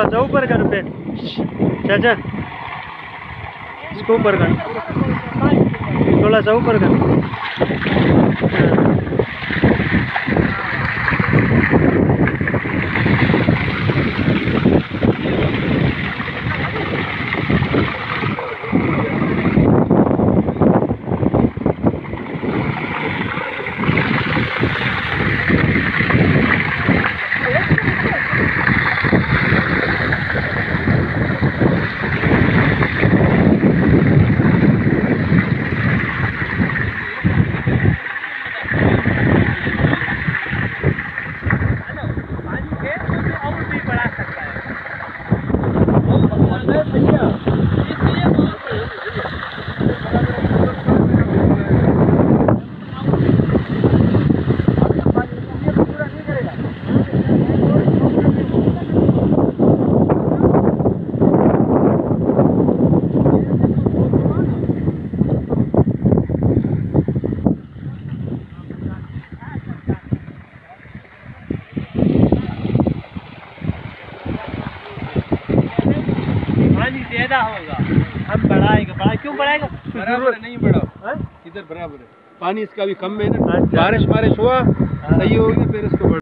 थोड़ा सा ऊपर कर पे चाचा, इसको ऊपर कर, थोड़ा सा ऊपर कर। ज्यादा होगा, हम बढ़ाएगा, क्यों बढ़ाएगा? बराबर नहीं बढ़ाओ, इधर बराबर है पानी, इसका भी कम है ना, बारिश हुआ सही हो गया फिर इसको